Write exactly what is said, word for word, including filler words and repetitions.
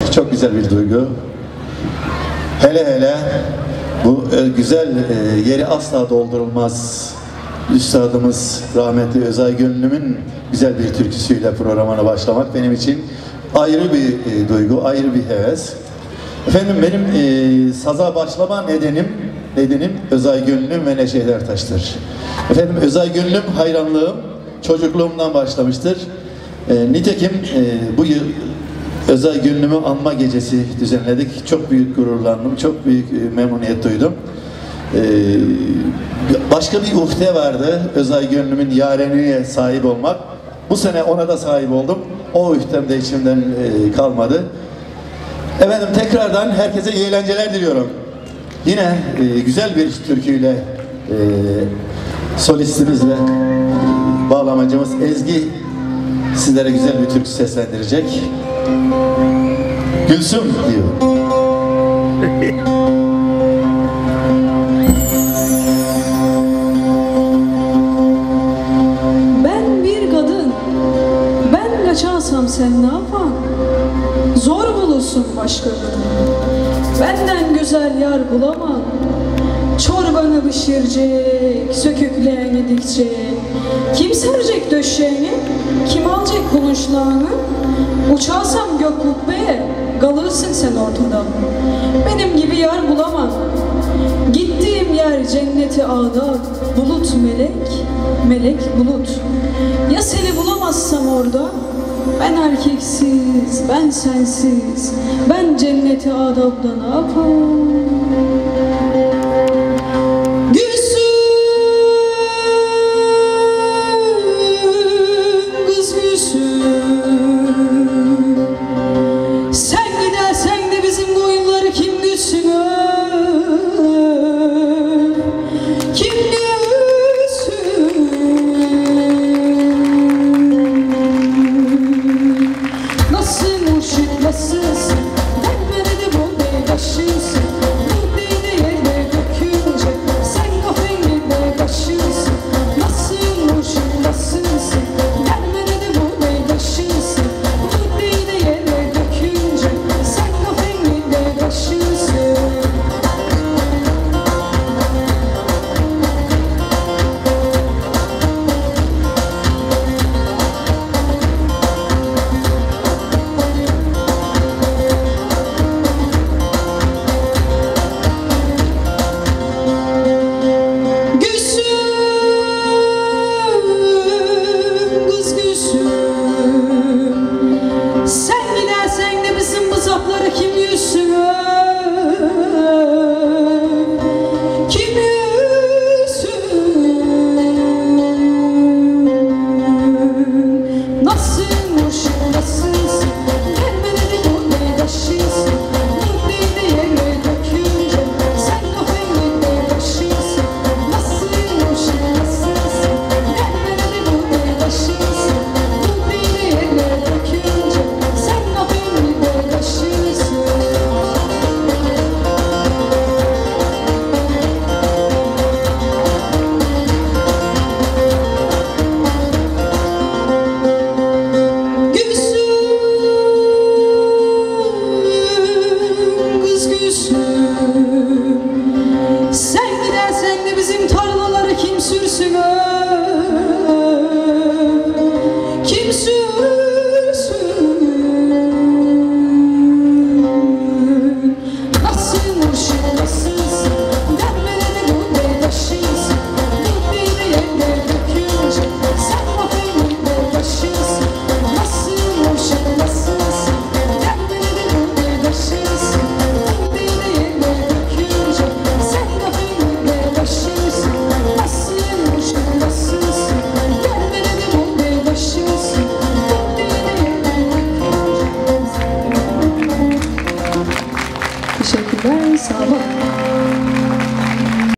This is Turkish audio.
çok güzel bir duygu. Hele hele bu güzel yeri asla doldurulmaz üstadımız rahmetli Özay Gönlüm'ün güzel bir türküsüyle programına başlamak benim için ayrı bir duygu, ayrı bir heves. Efendim benim e, saza başlama nedenim, nedenim Özay Gönlüm ve Neşet Ertaş'tır. Efendim Özay Gönlüm hayranlığım çocukluğumdan başlamıştır. E, nitekim e, bu yıl Özay Gönlüm'ü anma gecesi düzenledik. Çok büyük gururlandım, çok büyük e, memnuniyet duydum. E, başka bir uhde vardı, Özay Gönlüm'ün yarenine sahip olmak. Bu sene ona da sahip oldum. O uhdem de içimden e, kalmadı. Efendim tekrardan herkese iyi eğlenceler diliyorum. Yine e, güzel bir türküyle e, solistimizle bağlamacımız Ezgi sizlere güzel bir türkü seslendirecek. Gülsüm diyor. Ben bir kadın, ben kaçarsam sen ne yapan? Zor bulursun başka kadın. Benden güzel yar bulamam. Çorbanı pişirecek, söküklerini dikecek. Kim serecek döşeğini, kim alacak konuşlarını? Uçarsam gök kubbeye, kalırsın sen ortada. Benim gibi yar bulamam. Gittiğim yer cenneti adab, bulut melek, melek bulut. Ya seni bulamazsam orada, ben erkeksiz, ben sensiz, ben cenneti adabda ne yapayım?